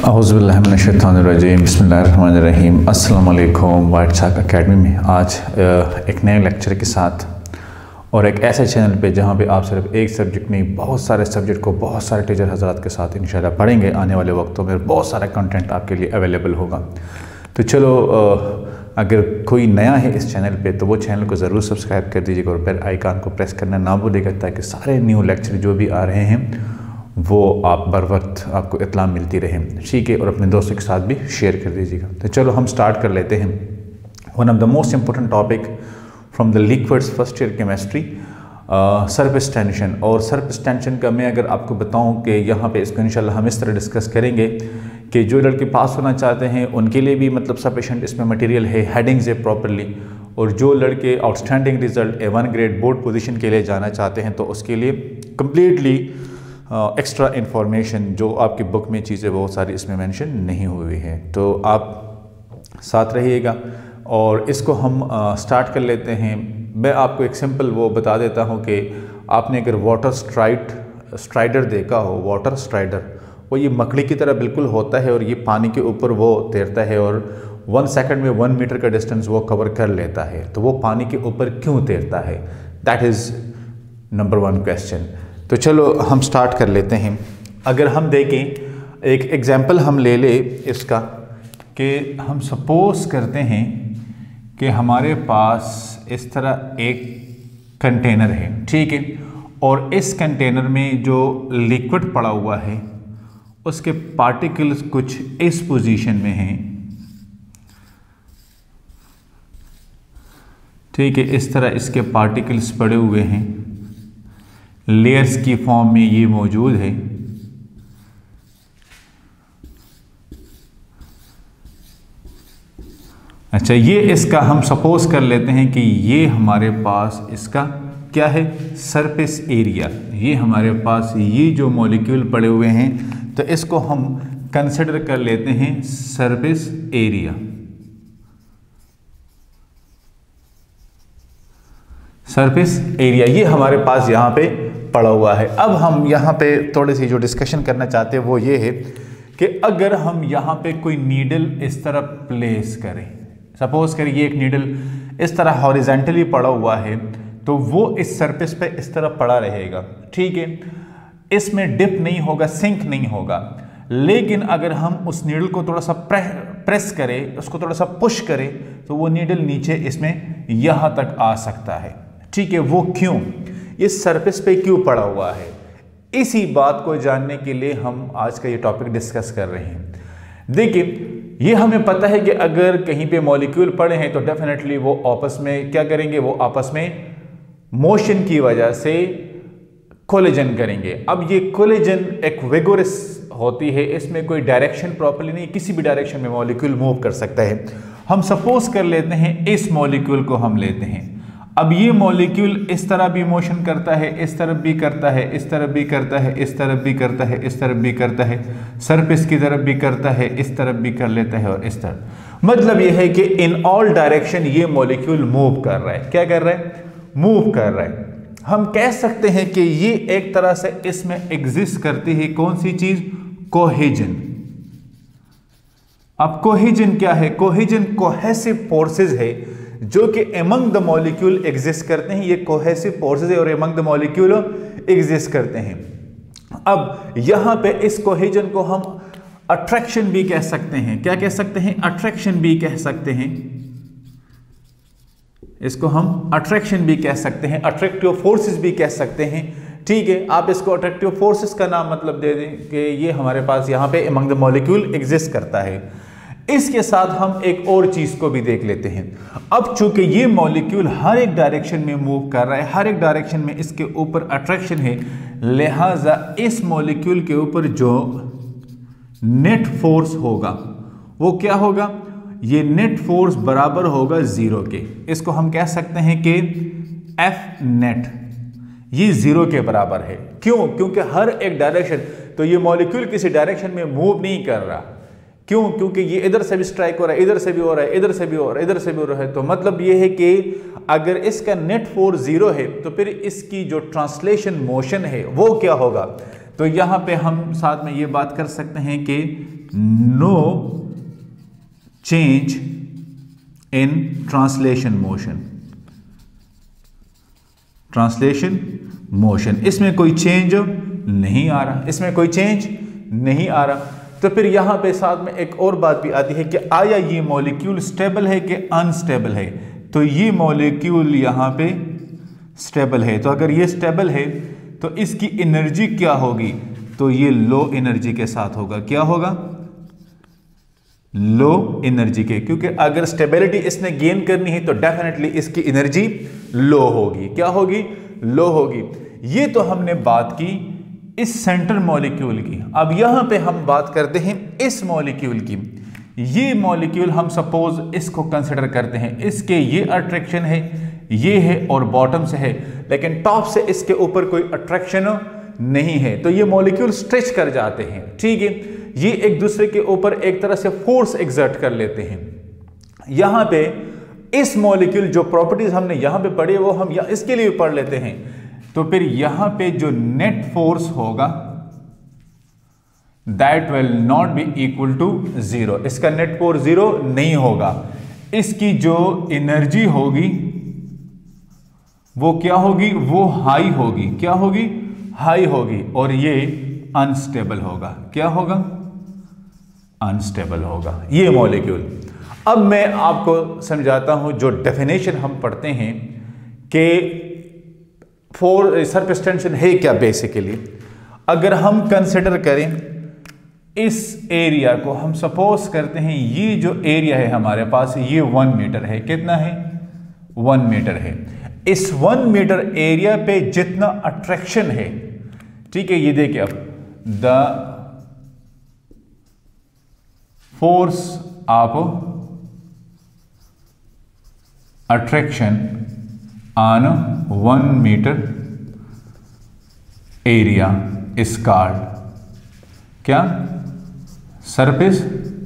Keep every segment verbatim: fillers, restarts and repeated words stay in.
औज़ुबिल्लाहिमिनश्शैतानिर्रजीम बिस्मिल्लाहिर्रहमानिर्रहीम। अस्सलाम वालेकुम। वाइट चाक एकेडमी में आज एक नए लेक्चर के साथ और एक ऐसे चैनल पे जहाँ पे आप सिर्फ एक सब्जेक्ट नहीं बहुत सारे सब्जेक्ट को बहुत सारे टीचर हज़रात के साथ इंशाल्लाह पढ़ेंगे। आने वाले वक्तों में बहुत सारा कंटेंट आपके लिए अवेलेबल होगा। तो चलो, अगर कोई नया है इस चैनल पे तो वो चैनल को ज़रूर सब्सक्राइब कर दीजिएगा और बेल आइकन को प्रेस करना ना भूलिएगा, ताकि सारे न्यू लेक्चर जो भी आ रहे हैं वो आप बर वक्त आपको इत्तला मिलती रहे, ठीक है। और अपने दोस्तों के साथ भी शेयर कर दीजिएगा। तो चलो हम स्टार्ट कर लेते हैं। One of the most important topic from the liquids first year chemistry, surface tension. और सरफेस टेंशन का मैं अगर आपको बताऊं कि यहाँ पे इसको इंशाल्लाह हम इस तरह डिस्कस करेंगे कि जो लड़के पास होना चाहते हैं उनके लिए भी मतलब सफिशेंट इसमें मटेरियल है, हेडिंग्स है प्रॉपरली। और जो लड़के outstanding result A one grade board position के लिए जाना चाहते हैं तो उसके लिए कम्प्लीटली एक्स्ट्रा uh, इंफॉर्मेशन जो आपकी बुक में चीज़ें बहुत सारी इसमें मेंशन नहीं हुई है। तो आप साथ रहिएगा और इसको हम स्टार्ट uh, कर लेते हैं। मैं आपको एक सिंपल वो बता देता हूँ कि आपने अगर वाटर स्ट्राइड स्ट्राइडर देखा हो, वाटर स्ट्राइडर वो ये मकड़ी की तरह बिल्कुल होता है और ये पानी के ऊपर वो तैरता है और वन सेकंड में वन मीटर का डिस्टेंस वो कवर कर लेता है। तो वो पानी के ऊपर क्यों तैरता है? That is number one question. तो चलो हम स्टार्ट कर लेते हैं। अगर हम देखें, एक एग्जांपल हम ले ले इसका कि हम सपोज करते हैं कि हमारे पास इस तरह एक कंटेनर है, ठीक है। और इस कंटेनर में जो लिक्विड पड़ा हुआ है उसके पार्टिकल्स कुछ इस पोजीशन में हैं, ठीक है। इस तरह इसके पार्टिकल्स पड़े हुए हैं, लेयर्स की फॉर्म में ये मौजूद है। अच्छा, ये इसका हम सपोज कर लेते हैं कि ये हमारे पास इसका क्या है, सरफेस एरिया। ये हमारे पास ये जो मॉलिक्यूल पड़े हुए हैं तो इसको हम कंसिडर कर लेते हैं सरफेस एरिया। सरफेस एरिया ये हमारे पास यहाँ पे पड़ा हुआ है। अब हम यहाँ पे थोड़ी सी जो डिस्कशन करना चाहते हैं वो ये है कि अगर हम यहाँ पे कोई नीडल इस तरह प्लेस करें, सपोज करिए ये एक नीडल इस तरह हॉरिजेंटली पड़ा हुआ है तो वो इस सरफेस पे इस तरह पड़ा रहेगा, ठीक है। इसमें डिप नहीं होगा, सिंक नहीं होगा। लेकिन अगर हम उस नीडल को थोड़ा सा प्रे, प्रेस करें, उसको थोड़ा सा पुश करें तो वो नीडल नीचे इसमें यहाँ तक आ सकता है, ठीक है। वो क्यों, इस सरफेस पे क्यों पड़ा हुआ है, इसी बात को जानने के लिए हम आज का ये टॉपिक डिस्कस कर रहे हैं। देखिए, ये हमें पता है कि अगर कहीं पे मॉलिक्यूल पड़े हैं तो डेफिनेटली वो आपस में क्या करेंगे, वो आपस में मोशन की वजह से कोलिजन करेंगे। अब ये कोलिजन एक विगोरस होती है, इसमें कोई डायरेक्शन प्रॉपर्ली नहीं, किसी भी डायरेक्शन में मॉलिक्यूल मूव कर सकता है। हम सपोज कर लेते हैं इस मॉलिक्यूल को हम लेते हैं। अब ये मॉलिक्यूल इस तरह भी मोशन करता है, इस तरफ भी करता है, इस तरफ भी करता है, इस तरफ भी करता है, इस तरफ भी करता है, सरफेस की तरफ भी करता है, इस तरफ भी कर लेता है और इस तरफ। मतलब ये है कि इन ऑल डायरेक्शन ये मॉलिक्यूल मूव कर रहा है। क्या कर रहा है? मूव कर रहा है। हम कह सकते हैं कि ये एक तरह से इसमें एग्जिस्ट करती है कौन सी चीज? कोहेजन। अब कोहेजन क्या है? कोहेजन कोहेसिव फोर्सेस है जो कि एमंग द मॉलिक्यूल एग्जिस्ट करते हैं। ये कोहेसिव फोर्सेस है और एमंग द मॉलिक्यूल एग्जिस्ट करते हैं। अब यहां पे इस कोहेजन को हम अट्रैक्शन भी कह सकते हैं। क्या कह सकते हैं? अट्रैक्शन भी कह सकते हैं। इसको हम अट्रैक्शन भी कह सकते हैं, अट्रैक्टिव फोर्सेस भी कह सकते हैं, ठीक है। आप इसको अट्रैक्टिव फोर्सेस का नाम मतलब दे दें कि ये हमारे पास यहाँ पे एमंग द मॉलिक्यूल एग्जिस्ट करता है। इसके साथ हम एक और चीज को भी देख लेते हैं। अब चूंकि ये मॉलिक्यूल हर एक डायरेक्शन में मूव कर रहा है, हर एक डायरेक्शन में इसके ऊपर अट्रैक्शन है, लिहाजा इस मॉलिक्यूल के ऊपर जो नेट फोर्स होगा वो क्या होगा? ये नेट फोर्स बराबर होगा जीरो के। इसको हम कह सकते हैं कि एफ नेट ये जीरो के बराबर है। क्यों? क्योंकि हर एक डायरेक्शन, तो ये मॉलिक्यूल किसी डायरेक्शन में मूव नहीं कर रहा। क्यों? क्योंकि ये इधर से भी स्ट्राइक हो रहा है, इधर से भी हो रहा है, इधर से भी हो रहा है, इधर से भी हो रहा है। तो मतलब ये है कि अगर इसका नेट फोर्स जीरो है तो फिर इसकी जो ट्रांसलेशन मोशन है वो क्या होगा? तो यहाँ पे हम साथ में ये बात कर सकते हैं कि no change in translation motion, translation motion, इसमें कोई चेंज नहीं आ रहा, इसमें कोई चेंज नहीं आ रहा। तो फिर यहां पे साथ में एक और बात भी आती है कि आया ये मॉलिक्यूल स्टेबल है कि अनस्टेबल है। तो ये मॉलिक्यूल यहां पे स्टेबल है, तो अगर ये स्टेबल है तो इसकी एनर्जी क्या होगी, तो ये लो एनर्जी के साथ होगा। क्या होगा? लो एनर्जी के, क्योंकि अगर स्टेबिलिटी इसने गेन करनी है तो डेफिनेटली इसकी एनर्जी लो होगी। क्या होगी? लो होगी। ये तो हमने बात की इस सेंटर मॉलिक्यूल की। अब यहां पे हम बात करते हैं इस मॉलिक्यूल की। ये मॉलिक्यूल हम सपोज इसको कंसिडर करते हैं, इसके ये अट्रैक्शन है, ये है और बॉटम से है, लेकिन टॉप से इसके ऊपर कोई अट्रैक्शन नहीं है। तो ये मॉलिक्यूल स्ट्रेच कर जाते हैं, ठीक है। ये एक दूसरे के ऊपर एक तरह से फोर्स एक्सर्ट कर लेते हैं। यहां पे इस मॉलिक्यूल जो प्रॉपर्टीज हमने यहां पे पढ़ी वो हम या इसके लिए भी पढ़ लेते हैं। तो फिर यहां पे जो नेट फोर्स होगा that will not be equal to zero, इसका नेट फोर्स जीरो नहीं होगा। इसकी जो एनर्जी होगी वो क्या होगी? वो हाई होगी। क्या होगी? हाई होगी। और ये अनस्टेबल होगा। क्या होगा? अनस्टेबल होगा ये मॉलिक्यूल। अब मैं आपको समझाता हूं जो डेफिनेशन हम पढ़ते हैं कि फोर सरफेस टेंशन है क्या। बेसिकली अगर हम कंसिडर करें इस एरिया को, हम सपोज करते हैं ये जो एरिया है हमारे पास ये वन मीटर है। कितना है? वन मीटर है। इस वन मीटर एरिया पे जितना अट्रैक्शन है, ठीक है, ये देखिए अब the force of attraction on one metre area is called क्या? Surface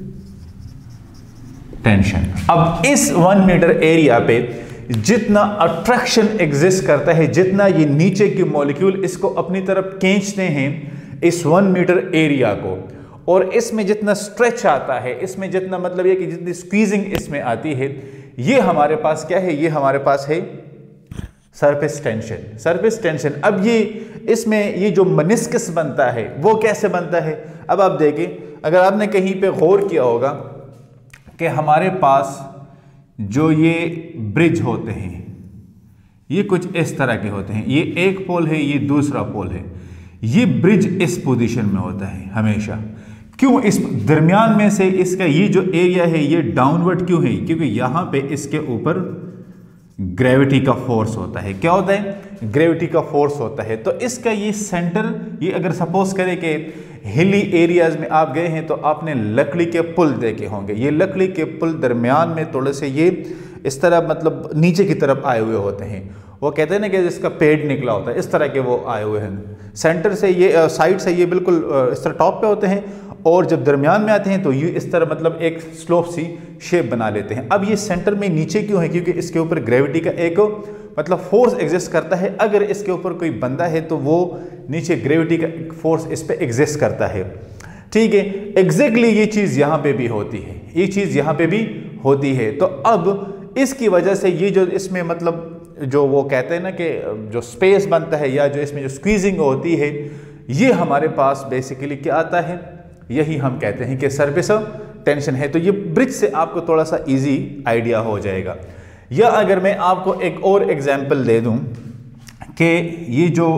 tension. अब इस वन मीटर एरिया पे जितना अट्रैक्शन एग्जिस्ट करता है, जितना ये नीचे के मॉलिक्यूल इसको अपनी तरफ खींचते हैं इस वन मीटर एरिया को, और इसमें जितना स्ट्रेच आता है, इसमें जितना मतलब ये कि जितनी स्क्वीजिंग इसमें आती है, ये हमारे पास क्या है? ये हमारे पास है सरफेस टेंशन। Surface tension. अब ये इसमें ये जो मेनिस्कस बनता है वो कैसे बनता है? अब आप देखिए, अगर आपने कहीं पे गौर किया होगा कि हमारे पास जो ये ब्रिज होते हैं ये कुछ इस तरह के होते हैं। ये एक पोल है, ये दूसरा पोल है। ये ब्रिज इस पोजीशन में होता है हमेशा। क्यों? इस दरमियान में से इसका ये जो एरिया है ये डाउनवर्ड क्यों है? क्योंकि यहां पे इसके ऊपर ग्रेविटी का फोर्स होता है। क्या होता है? ग्रेविटी का फोर्स होता है। तो इसका ये सेंटर, ये अगर सपोज करें कि हिली एरियाज में आप गए हैं तो आपने लकड़ी के पुल देखे होंगे। ये लकड़ी के पुल दरमियान में थोड़े से ये इस तरह मतलब नीचे की तरफ आए हुए होते हैं। वो कहते हैं ना कि जिसका पेड़ निकला होता है, इस तरह के वो आए हुए हैं। सेंटर से ये साइड से ये बिल्कुल इस तरह टॉप पे होते हैं, और जब दरमियान में आते हैं तो ये इस तरह मतलब एक स्लोप सी शेप बना लेते हैं। अब ये सेंटर में नीचे क्यों है? क्योंकि इसके ऊपर ग्रेविटी का एक मतलब फोर्स एग्जिस्ट करता है। अगर इसके ऊपर कोई बंदा है तो वो नीचे ग्रेविटी का फोर्स इस पर एग्जिस्ट करता है, ठीक है। एग्जैक्टली ये चीज़ यहाँ पे भी होती है, ये चीज़ यहाँ पे भी होती है। तो अब इसकी वजह से ये जो इसमें मतलब जो वो कहते हैं ना कि जो स्पेस बनता है या जो इसमें जो स्क्वीजिंग होती है, ये हमारे पास बेसिकली क्या आता है? यही हम कहते हैं कि सरफेस टेंशन है। तो ये ब्रिज से आपको थोड़ा सा इजी आइडिया हो जाएगा। या अगर मैं आपको एक और एग्जांपल दे दूं कि ये जो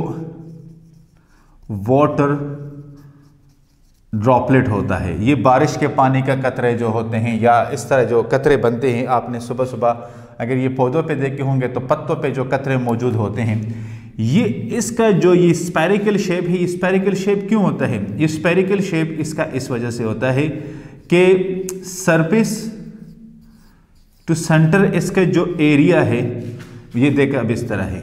वाटर ड्रॉपलेट होता है, ये बारिश के पानी का कतरे जो होते हैं या इस तरह जो कतरे बनते हैं, आपने सुबह सुबह अगर ये पौधों पे देखे होंगे तो पत्तों पे जो कतरे मौजूद होते हैं, ये इसका जो ये स्पेरिकल शेप है, ये स्पेरिकल शेप क्यों होता है? ये स्पेरिकल शेप इसका इस वजह से होता है कि सरफेस टू सेंटर इसका जो एरिया है, ये देखा अब इस तरह है।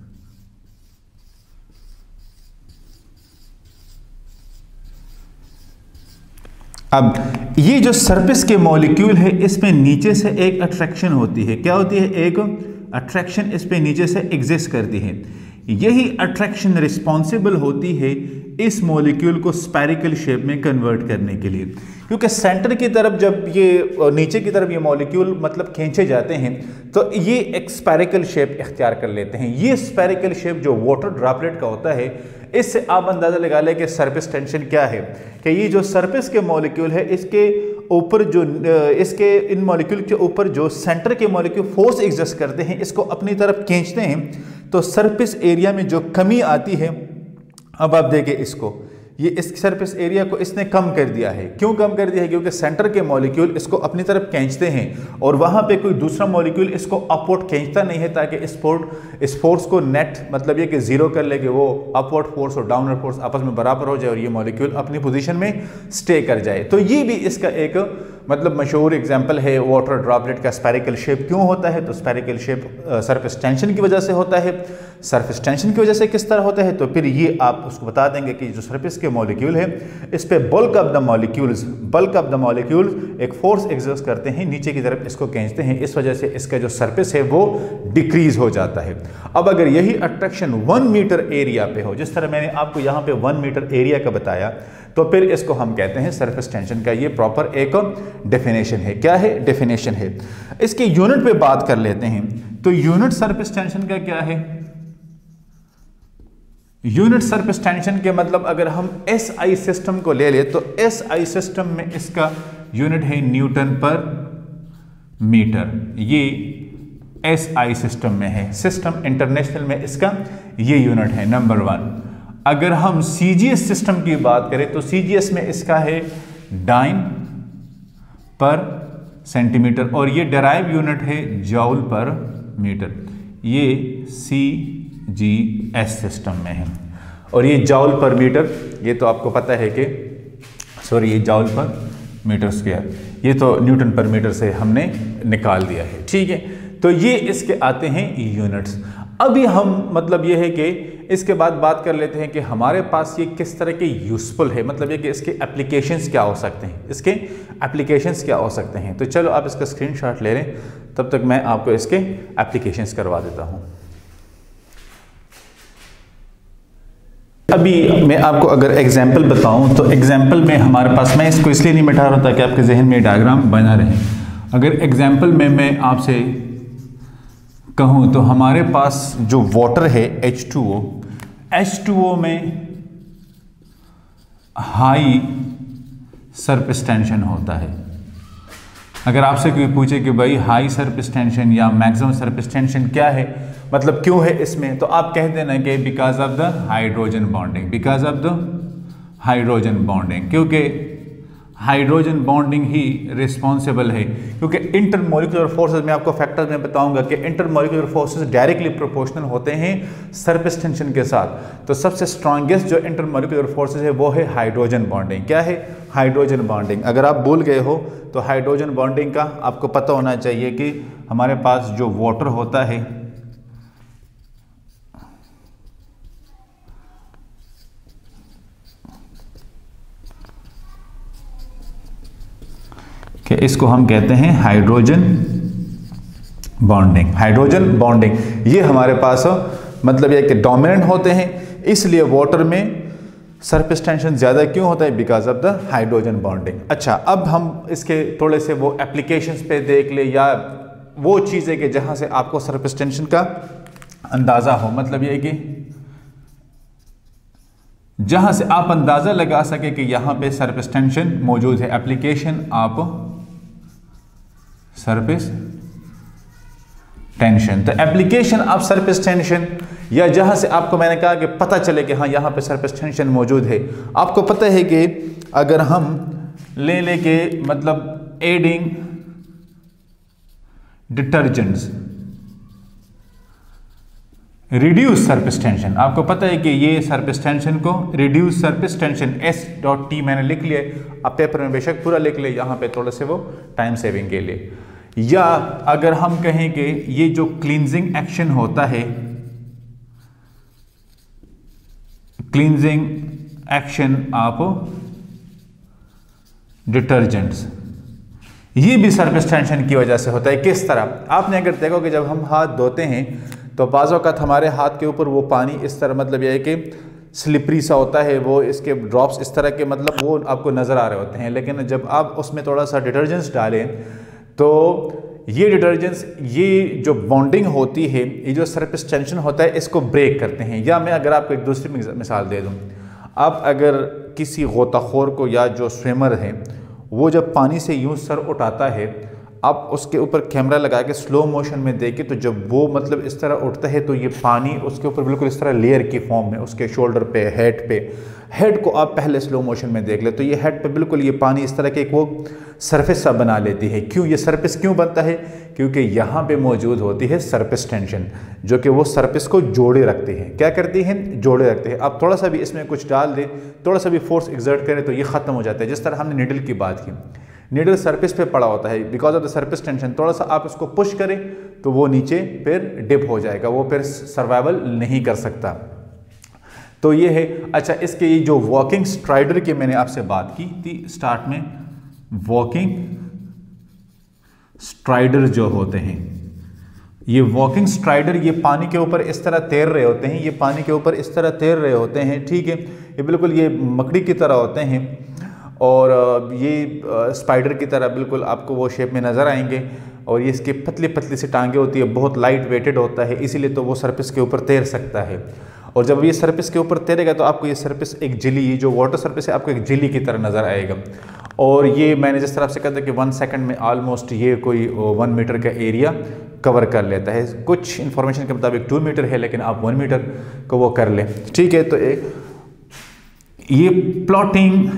अब ये जो सरफेस के मॉलिक्यूल है, इसमें नीचे से एक अट्रैक्शन होती है। क्या होती है? एक अट्रैक्शन इस पे नीचे से एग्जिस्ट करती है। यही अट्रैक्शन रिस्पॉन्सिबल होती है इस मॉलिक्यूल को स्फेरिकल शेप में कन्वर्ट करने के लिए, क्योंकि सेंटर की तरफ जब ये नीचे की तरफ ये मॉलिक्यूल मतलब खींचे जाते हैं तो ये एक स्फेरिकल शेप इख्तियार कर लेते हैं। ये स्फेरिकल शेप जो वाटर ड्रॉपलेट का होता है, इससे आप अंदाज़ा लगा लें कि सरफेस टेंशन क्या है, कि ये जो सरफेस के मॉलिक्यूल है इसके ऊपर जो इसके इन मॉलिक्यूल के ऊपर जो सेंटर के मॉलिक्यूल फोर्स एग्जस्ट करते हैं, इसको अपनी तरफ खींचते हैं तो सरफेस एरिया में जो कमी आती है, अब आप देखें इसको, ये इस सरफेस एरिया को इसने कम कर दिया है। क्यों कम कर दिया है? क्योंकि सेंटर के मॉलिक्यूल इसको अपनी तरफ खींचते हैं और वहाँ पे कोई दूसरा मॉलिक्यूल इसको अपवर्ड खींचता नहीं है, ताकि इस फोर्स इस फोर्स को नेट मतलब ये कि जीरो कर ले, कि वो अपवर्ड फोर्स और डाउनवर्ड फोर्स आपस में बराबर हो जाए और ये मॉलिक्यूल अपनी पोजीशन में स्टे कर जाए। तो ये भी इसका एक मतलब मशहूर एग्जाम्पल है वाटर ड्रॉपलेट का। स्फेरिकल शेप क्यों होता है? तो स्फेरिकल शेप सरफेस टेंशन की वजह से होता है। सरफेस टेंशन की वजह से किस तरह होता है? तो फिर ये आप उसको बता देंगे कि जो सरफेस के मॉलिक्यूल है इस पे bulk of the molecules bulk of the molecules एक फोर्स एग्जर्ट करते हैं, नीचे की तरफ इसको खींचते हैं, इस वजह से इसका जो सरफेस है वो डिक्रीज हो जाता है। अब अगर यही अट्रैक्शन वन मीटर एरिया पे हो, जिस तरह मैंने आपको यहाँ पे वन मीटर एरिया का बताया, तो फिर इसको हम कहते हैं सरफेस टेंशन का। ये प्रॉपर एक डेफिनेशन है। क्या है? डेफिनेशन है। इसके यूनिट पे बात कर लेते हैं। तो यूनिट सरफेस टेंशन का क्या है? यूनिट सरफेस टेंशन के मतलब अगर हम एस आई सिस्टम को ले ले तो एस आई सिस्टम में इसका यूनिट है न्यूटन पर मीटर। ये एस आई सिस्टम में है, सिस्टम इंटरनेशनल में इसका ये यूनिट है नंबर वन। अगर हम सी जी एस सिस्टम की बात करें तो सी जी एस में इसका है डाइन पर सेंटीमीटर और ये डेराइव यूनिट है जॉल पर मीटर। ये सी जी एस सिस्टम में है और ये जॉल पर मीटर, ये तो आपको पता है कि सॉरी ये जॉल पर मीटर स्क्वायर, ये तो न्यूटन पर मीटर से हमने निकाल दिया है। ठीक है, तो ये इसके आते हैं यूनिट्स। अभी हम मतलब ये है कि इसके बाद बात कर लेते हैं कि हमारे पास ये किस तरह के यूज़फुल है, मतलब ये कि इसके एप्लीकेशंस क्या हो सकते हैं, इसके एप्लीकेशंस क्या हो सकते हैं। तो चलो आप इसका स्क्रीनशॉट ले लें, तब तक मैं आपको इसके एप्लीकेशंस करवा देता हूँ। अभी मैं आपको अगर एग्जाम्पल बताऊं तो एग्जाम्पल में हमारे पास, मैं इसको इसलिए नहीं मिटा रहा ताकि आपके जहन में डायग्राम बना रहे। अगर एग्जाम्पल में मैं आपसे कहूं तो हमारे पास जो वाटर है H two O, H two O में हाई सरफेस टेंशन होता है। अगर आपसे कोई पूछे कि भाई हाई सरफेस टेंशन या मैक्सिमम सरफेस टेंशन क्या है, मतलब क्यों है इसमें, तो आप कह देना कि because of the hydrogen bonding, because of the hydrogen bonding, क्योंकि हाइड्रोजन बॉन्डिंग ही रिस्पॉन्सिबल है। क्योंकि इंटरमोलिकुलर फोर्सेस में आपको फैक्टर्स में बताऊंगा कि इंटरमोलिकुलर फोर्सेस डायरेक्टली प्रोपोर्शनल होते हैं सरफेस टेंशन के साथ। तो सबसे स्ट्रॉन्गेस्ट जो इंटरमोलिकुलर फोर्सेस है वो है हाइड्रोजन बॉन्डिंग। क्या है? Hydrogen bonding. अगर आप भूल गए हो तो हाइड्रोजन बॉन्डिंग का आपको पता होना चाहिए कि हमारे पास जो वाटर होता है कि इसको हम कहते हैं हाइड्रोजन बॉन्डिंग। हाइड्रोजन बॉन्डिंग ये हमारे पास मतलब ये कि डोमिनेंट होते हैं, इसलिए वाटर में सरफेस टेंशन ज़्यादा क्यों होता है? Because of the hydrogen bonding. अच्छा, अब हम इसके थोड़े से वो एप्लीकेशंस पे देख ले, या वो चीज़ें कि जहाँ से आपको सरफेस टेंशन का अंदाज़ा हो, मतलब ये कि जहाँ से आप अंदाज़ा लगा सके कि यहाँ पे सरफेस टेंशन मौजूद है। एप्लीकेशन आप सरफेस टेंशन, तो एप्लीकेशन ऑफ सरफेस टेंशन, या जहां से आपको मैंने कहा कि पता चले कि हाँ यहाँ पे सरफेस टेंशन मौजूद है। आपको पता है कि अगर हम ले ले के मतलब adding detergents reduce surface tension, आपको पता है कि ये सरफेस टेंशन को reduce surface tension S dot T मैंने लिख लिया, आप पेपर में बेशक पूरा लिख ले, यहाँ पे थोड़ा से वो टाइम सेविंग के लिए। या अगर हम कहें कि ये जो क्लींजिंग एक्शन होता है, क्लींजिंग एक्शन ऑफ डिटर्जेंट्स, ये भी सरफेस टेंशन की वजह से होता है। किस तरह? आपने अगर देखो कि जब हम हाथ धोते हैं तो बाज़ औक़ात हमारे हाथ के ऊपर वो पानी इस तरह मतलब यह है कि स्लिपरी सा होता है, वो इसके ड्रॉप्स इस तरह के मतलब वो आपको नज़र आ रहे होते हैं। लेकिन जब आप उसमें थोड़ा सा डिटर्जेंट्स डालें तो ये डिटर्जेंट्स ये जो बॉन्डिंग होती है, ये जो सरफेस टेंशन होता है, इसको ब्रेक करते हैं। या मैं अगर आपको एक दूसरी मिसाल दे दूँ, आप अगर किसी गोताखोर को या जो स्विमर है वो जब पानी से यूँ सर उठाता है, आप उसके ऊपर कैमरा लगा के स्लो मोशन में देखें तो जब वो मतलब इस तरह उठता है तो ये पानी उसके ऊपर बिल्कुल इस तरह लेयर की फॉर्म में उसके शोल्डर पे, हेड पे, हेड को आप पहले स्लो मोशन में देख ले तो ये हेड पे बिल्कुल ये पानी इस तरह के एक वो सरफेस सा बना लेती है। क्यों ये सरफेस क्यों बनता है? क्योंकि यहाँ पे मौजूद होती है सरफेस टेंशन, जो कि वो सरफेस को जोड़े रखती है। क्या करती है? जोड़े रखते हैं। आप थोड़ा सा भी इसमें कुछ डाल दें, थोड़ा सा भी फोर्स एक्सर्ट करें तो ये ख़त्म हो जाता है। जिस तरह हमने नीडल की बात की, नीडल सरफेस पे पड़ा होता है, because of the surface tension थोड़ा सा आप इसको पुश करें तो वो नीचे फिर डिप हो जाएगा, वो फिर सर्वाइवल नहीं कर सकता। तो ये है। अच्छा, इसके ये जो वॉकिंग स्ट्राइडर की मैंने आपसे बात की थी स्टार्ट में, वॉकिंग स्ट्राइडर जो होते हैं, ये वॉकिंग स्ट्राइडर ये पानी के ऊपर इस तरह तैर रहे होते हैं, ये पानी के ऊपर इस तरह तैर रहे होते हैं, ठीक है। ये बिल्कुल ये मकड़ी की तरह होते हैं और ये स्पाइडर की तरह बिल्कुल आपको वो शेप में नज़र आएंगे। और ये इसकी पतली पतली सी टांगे होती है, बहुत लाइट वेटेड होता है, इसीलिए तो वो सरफेस के ऊपर तैर सकता है। और जब ये सरफेस के ऊपर तैरेगा तो आपको ये सरफेस एक जेली, ये जो वाटर सरफेस है आपको एक जेली की तरह नज़र आएगा। और ये मैंने जिस तरह से कहता कि वन सेकंड में ऑलमोस्ट ये कोई वन मीटर का एरिया कवर कर लेता है। कुछ इन्फॉर्मेशन के मुताबिक टू मीटर है, लेकिन आप वन मीटर को वो कर लें, ठीक है। तो ये प्लॉटिंग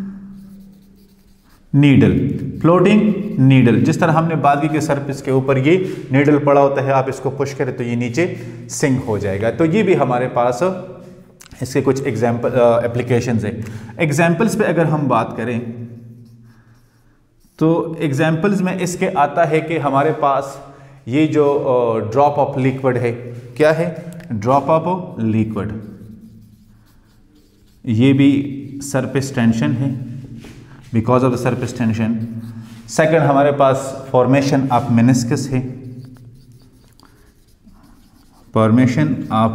नीडल, फ्लोटिंग नीडल, जिस तरह हमने बात की कि सरफेस के ऊपर ये नीडल पड़ा होता है, आप इसको पुश करें तो ये नीचे सिंक हो जाएगा। तो ये भी हमारे पास इसके कुछ एग्जाम्पल एप्लीकेशंस हैं। एग्जाम्पल्स पे अगर हम बात करें तो एग्जाम्पल्स में इसके आता है कि हमारे पास ये जो ड्रॉप ऑफ लिक्विड है, क्या है? ड्रॉप ऑफ लिक्विड, ये भी सरफेस टेंशन है because of the surface tension. Second हमारे पास फॉर्मेशन ऑफ मेनिस्कस है, फॉर्मेशन ऑफ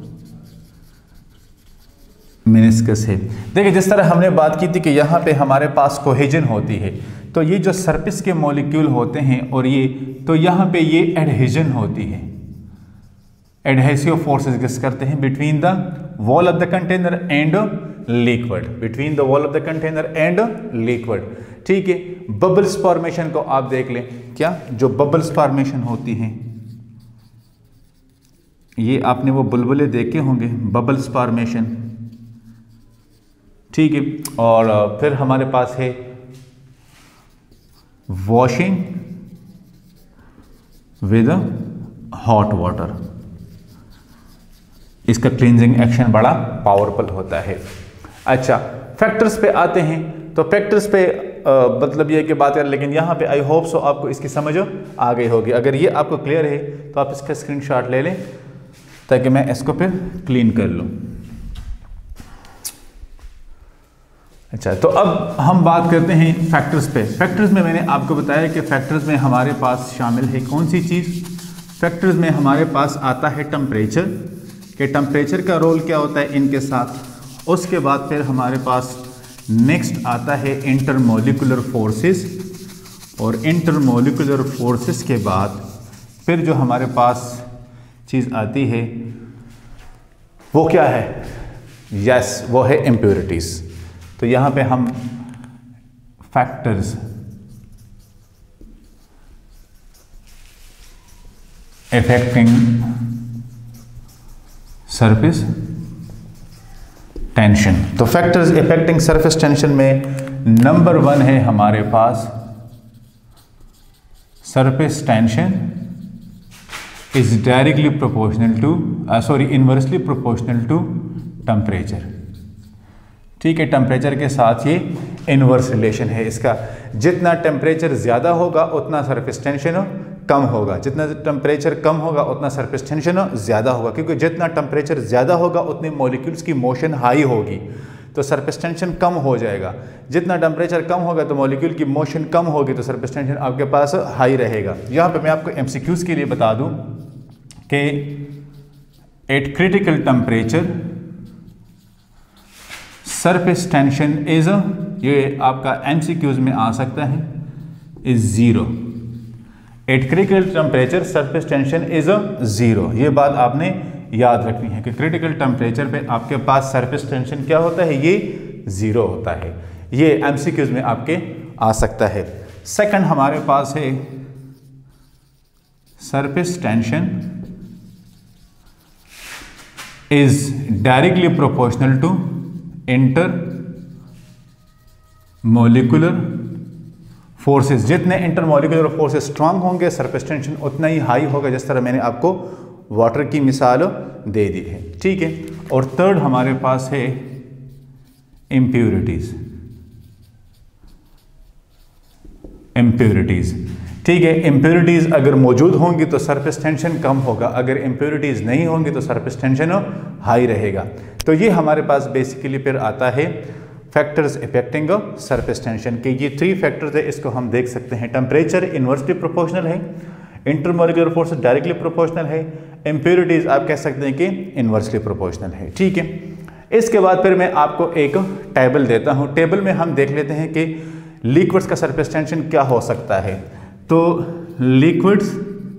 मेनिस्कस है। देखिए जिस तरह हमने बात की थी कि यहाँ पे हमारे पास कोहेजन होती है, तो ये जो सरफेस के मॉलिक्यूल होते हैं और ये, तो यहाँ पे ये एडहेजन होती है, एडहेसिव फोर्सेस एग्जिस्ट करते हैं between the wall of the container and liquid, between the wall of the container and liquid, ठीक है। बबल्स फॉर्मेशन को आप देख लें, क्या जो बबल्स फॉर्मेशन होती हैं, ये आपने वो बुलबुले देखे होंगे, बबल्स फॉर्मेशन, ठीक है। और फिर हमारे पास है वॉशिंग विद हॉट वाटर, इसका क्लींजिंग एक्शन बड़ा पावरफुल होता है। अच्छा, फैक्टर्स पे आते हैं, तो फैक्टर्स पे आ, मतलब ये कि बात करें, लेकिन यहाँ पे आई होप सो आपको इसकी समझ आ गई होगी। अगर ये आपको क्लियर है तो आप इसका स्क्रीनशॉट ले लें ताकि मैं इसको फिर क्लीन कर लूँ। अच्छा, तो अब हम बात करते हैं फैक्टर्स पे। फैक्टर्स में मैंने आपको बताया कि फैक्टर्स में हमारे पास शामिल है कौन सी चीज़? फैक्टर्स में हमारे पास आता है टेम्परेचर, कि टेम्परेचर का रोल क्या होता है इनके साथ। उसके बाद फिर हमारे पास नेक्स्ट आता है इंटरमोलिकुलर फोर्सेस, और इंटरमोलिकुलर फोर्सेस के बाद फिर जो हमारे पास चीज़ आती है वो क्या है? यस, वो है इम्प्योरिटीज़। तो यहाँ पे हम फैक्टर्स अफेक्टिंग सरफेस टेंशन, तो फैक्टर्स अफेक्टिंग सरफेस टेंशन में नंबर वन है हमारे पास surface tension is directly proportional to sorry inversely proportional to temperature, ठीक है। टेम्परेचर के साथ ये इनवर्स रिलेशन है इसका। जितना टेम्परेचर ज़्यादा होगा उतना सरफेस टेंशन कम होगा, जितना टेम्परेचर कम होगा उतना सरफेस टेंशन ज़्यादा होगा, क्योंकि जितना टेम्परेचर ज़्यादा होगा उतनी मॉलिक्यूल्स की मोशन हाई होगी, तो सरफेस टेंशन कम हो जाएगा। जितना टेम्परेचर कम होगा तो मॉलिक्यूल की मोशन कम होगी, तो सरफेस टेंशन आपके पास हाई रहेगा। यहाँ पे मैं आपको एमसीक्यूज़ के लिए बता दूँ कि at critical temperature surface tension is, ये आपका एमसीक्यूज में आ सकता है, is zero. At critical temperature surface tension is a zero. ये बात आपने याद रखनी है कि क्रिटिकल टेम्परेचर पे आपके पास सरफेस टेंशन क्या होता है, ये जीरो होता है। ये एमसीक्यूज में आपके आ सकता है। सेकंड हमारे पास है surface tension is directly proportional to intermolecular forces. जितने इंटर मोलिकुलर फोर्सेस स्ट्रांग होंगे सरफेस टेंशन उतना ही हाई होगा, जिस तरह मैंने आपको वाटर की मिसाल दे दी है, ठीक है। और थर्ड हमारे पास है इम्प्योरिटीज। इम्प्योरिटीज ठीक है, इम्प्योरिटीज अगर मौजूद होंगी तो सरफेस टेंशन कम होगा, अगर इम्प्योरिटीज नहीं होंगी तो सरफेस टेंशन हाई रहेगा। तो ये हमारे पास बेसिकली फिर आता है फैक्टर्स इफेक्टिंग सरफेस टेंशन के। ये थ्री फैक्टर्स है, इसको हम देख सकते हैं। टेम्परेचर इन्वर्सली प्रोपोर्शनल है, इंटरमोलिकुलर फोर्स डायरेक्टली प्रोपोर्शनल है, इम्प्योरिटीज आप कह सकते हैं कि इन्वर्सली प्रोपोर्शनल है, ठीक है। इसके बाद फिर मैं आपको एक टेबल देता हूँ। टेबल में हम देख लेते हैं कि लिक्विड्स का सरफेस टेंशन क्या हो सकता है। तो लिक्विड्स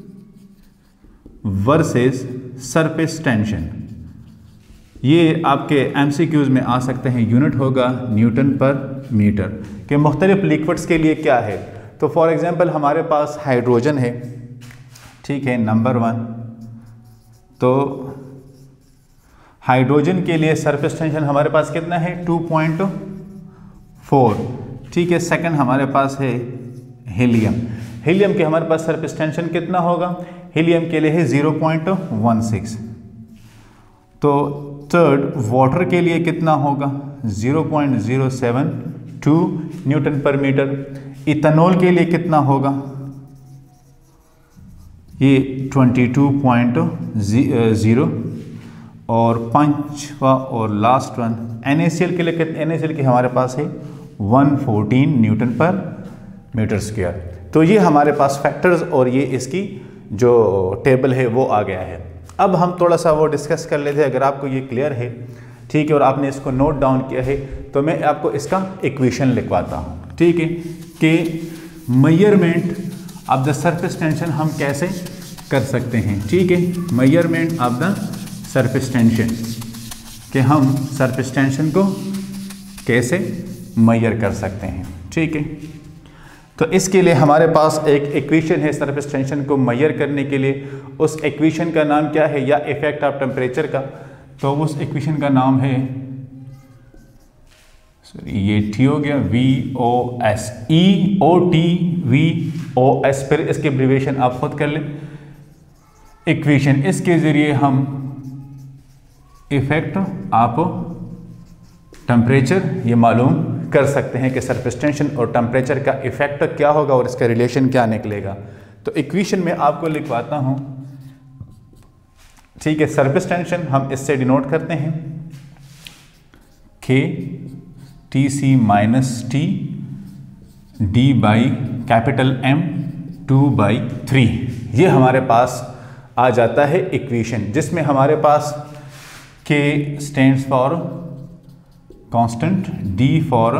वर्सेस सरफेस टेंशन, ये आपके एमसीक्यूज में आ सकते हैं। यूनिट होगा न्यूटन पर मीटर के। मुख्तलिफ लिक्विड्स के लिए क्या है, तो फॉर एग्जांपल हमारे पास हाइड्रोजन है, ठीक है, नंबर वन। तो हाइड्रोजन के लिए सरफेस टेंशन हमारे पास कितना है, टू पॉइंट फोर, ठीक है। सेकंड हमारे पास है हीलियम। हीलियम के हमारे पास सरफेस टेंशन कितना होगा, हीलियम के लिए है ज़ीरो पॉइंट वन सिक्स। तो थर्ड वाटर के लिए कितना होगा, zero point zero seven two newton per meter. Ethanol के लिए कितना होगा, ये ट्वेंटी टू पॉइंट ज़ीरो। और पांचवा और last one N A C L के लिए कितने, एन ए सी एल के हमारे पास है one fourteen newton per meter square. तो ये हमारे पास फैक्टर्स और ये इसकी जो टेबल है वो आ गया है। अब हम थोड़ा सा वो डिस्कस कर लेते हैं। अगर आपको ये क्लियर है, ठीक है, और आपने इसको नोट डाउन किया है, तो मैं आपको इसका इक्वेशन लिखवाता हूँ, ठीक है, कि measurement of the surface tension हम कैसे कर सकते हैं, ठीक है। Measurement of the surface tension, कि हम सरफेस टेंशन को कैसे मेजर कर सकते हैं, ठीक है। तो इसके लिए हमारे पास एक इक्वेशन है सरफेस टेंशन को मेजर करने के लिए। उस इक्वेशन का नाम क्या है, या इफेक्ट ऑफ टेम्परेचर का, तो उस इक्वेशन का नाम है, सॉरी ये टी हो गया, V O S, E O T V O S, फिर इसके एब्रिविएशन आप खुद कर लें। इक्वेशन, इसके ज़रिए हम इफेक्ट ऑफ टेम्परेचर ये मालूम कर सकते हैं कि सरफेस टेंशन और टेम्परेचर का इफेक्ट क्या होगा और इसका रिलेशन क्या निकलेगा। तो इक्वेशन में आपको लिखवाता हूं, ठीक है। सरफेस टेंशन हम इससे डिनोट करते हैं के T C minus T D by capital M two by three. ये हमारे पास आ जाता है इक्वेशन, जिसमें हमारे पास K stands for constant, D for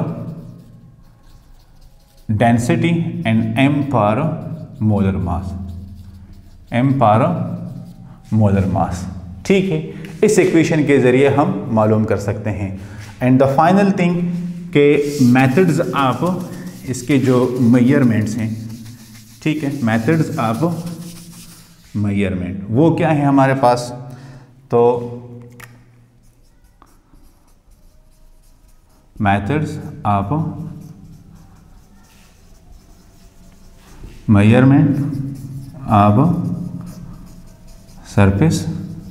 density and M for molar mass, M for molar mass, ठीक है। इस इक्वेशन के ज़रिए हम मालूम कर सकते हैं। एंड द फाइनल थिंग के मेथड्स ऑफ इसके जो मेजरमेंट्स हैं, ठीक है, मेथड्स ऑफ मेजरमेंट वो क्या है हमारे पास। तो methods of measurement of surface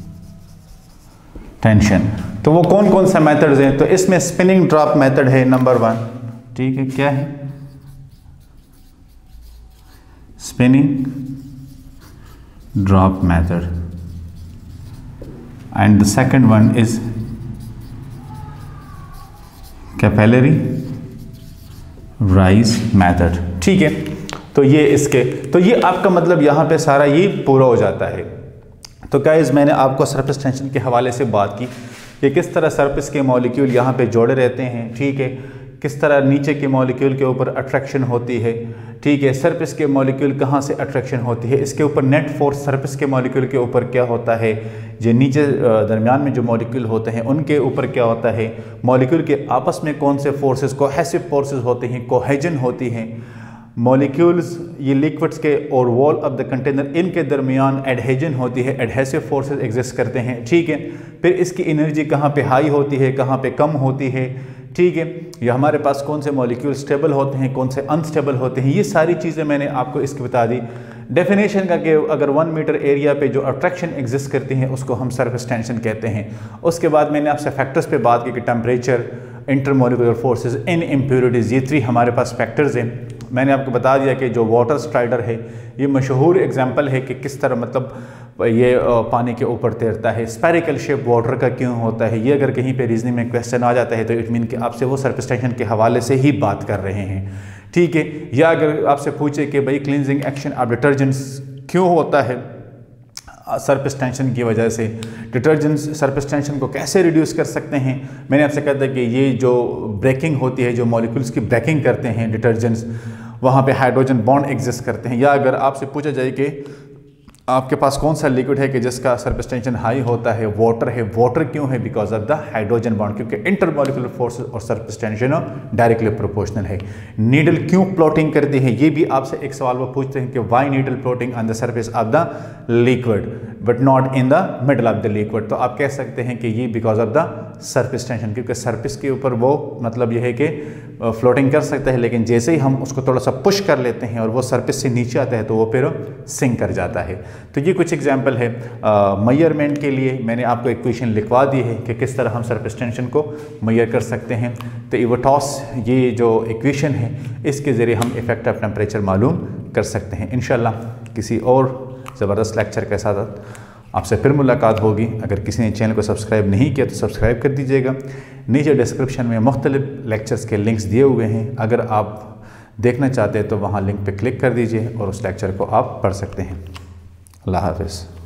tension, तो वो कौन कौन सा मेथड्स हैं। तो इसमें स्पिनिंग ड्रॉप मेथड है नंबर वन, ठीक है। क्या है, spinning drop method, and the second one is capillary rise method, ठीक है। तो ये इसके, तो ये आपका मतलब यहाँ पे सारा ये पूरा हो जाता है, तो गाइस मैंने आपको सरफेस टेंशन के हवाले से बात की कि किस तरह सरफेस के मॉलिक्यूल यहाँ पे जोड़े रहते हैं, ठीक है, किस तरह नीचे के मॉलिक्यूल के ऊपर अट्रैक्शन होती है, ठीक है, सरफेस के मॉलिक्यूल कहाँ से अट्रैक्शन होती है, इसके ऊपर नेट फोर्स सरफेस के मॉलिक्यूल के ऊपर क्या होता है, जो नीचे दरमियान में जो मॉलिक्यूल होते हैं उनके ऊपर क्या होता है, मॉलिक्यूल के आपस में कौन से फोर्सेस, कोहेसिव फोर्सेस होते हैं, कोहेजन होती हैं, मॉलिक्यूल्स ये लिक्विड्स के और वॉल ऑफ द कंटेनर इनके दरमियान एडहेजन होती है, एडहेसिव फोर्सेस एग्जिस्ट करते हैं, ठीक है। फिर इसकी एनर्जी कहाँ पे हाई होती है, कहाँ पे कम होती है, ठीक है। या हमारे पास कौन से मॉलिक्यूल स्टेबल होते हैं, कौन से अनस्टेबल होते हैं, ये सारी चीज़ें मैंने आपको इसकी बता दी। डेफिनेशन का कि अगर वन मीटर एरिया पे जो अट्रैक्शन एग्जिस्ट करती हैं उसको हम सरफेस टेंशन कहते हैं। उसके बाद मैंने आपसे फैक्टर्स पे बात की कि टेम्परेचर, इंटरमोलिकुलर फोर्सेस, इन इम्प्योरिटीज़, ये थ्री हमारे पास फैक्टर्स हैं। मैंने आपको बता दिया कि जो वाटर स्ट्राइडर है ये मशहूर एग्जांपल है कि किस तरह मतलब ये पानी के ऊपर तैरता है। स्पेरिकल शेप वाटर का क्यों होता है, ये अगर कहीं पे रीजनिंग में क्वेश्चन आ जाता है तो इट मीन कि आपसे वो सरफेस टेंशन के हवाले से ही बात कर रहे हैं, ठीक है। या अगर आपसे पूछे कि भाई क्लींजिंग एक्शन ऑफ डिटर्जेंट्स क्यों होता है सरफेस टेंशन की वजह से, डिटर्जेंट्स सरफेस टेंशन को कैसे रिड्यूस कर सकते हैं, मैंने आपसे कहा था कि ये जो ब्रेकिंग होती है, जो मॉलिक्यूल्स की ब्रेकिंग करते हैं डिटर्जेंट्स, वहाँ पे हाइड्रोजन बॉन्ड एग्जिस्ट करते हैं। या अगर आपसे पूछा जाए कि आपके पास कौन सा लिक्विड है कि जिसका सरफेस टेंशन हाई होता है, वाटर है, वाटर क्यों है, because of the hydrogen bond, क्योंकि इंटरमॉलिक्यूलर फोर्सेस और सरफेस टेंशन डायरेक्टली प्रोपोर्शनल है। नीडल क्यों प्लॉटिंग करती है, ये भी आपसे एक सवाल वो पूछते हैं कि why needle floating on the surface of the liquid but not in the middle of the liquid, तो आप कह सकते हैं कि ये because of the surface tension, क्योंकि सरफेस के ऊपर वो मतलब ये है कि फ्लोटिंग कर सकता है, लेकिन जैसे ही हम उसको थोड़ा सा पुश कर लेते हैं और वो सरफेस से नीचे आता है तो वो फिर सिंक कर जाता है। तो ये कुछ एग्जांपल है मेजरमेंट के लिए। मैंने आपको एक क्वेश्चन लिखवा दी है कि किस तरह हम सरफेस टेंशन को मेजर कर सकते हैं। तो इवोटॉस ये जो इक्वेशन है इसके ज़रिए हम इफेक्ट ऑफ टेम्परेचर मालूम कर सकते हैं। इंशाल्लाह किसी और ज़बरदस्त लेक्चर के साथ आपसे फिर मुलाकात होगी। अगर किसी ने चैनल को सब्सक्राइब नहीं किया तो सब्सक्राइब कर दीजिएगा। नीचे डिस्क्रिप्शन में मुख्तलिफ लेक्चर्स के लिंक्स दिए हुए हैं, अगर आप देखना चाहते हैं तो वहाँ लिंक पे क्लिक कर दीजिए और उस लेक्चर को आप पढ़ सकते हैं। अल्लाह हाफ़िज़।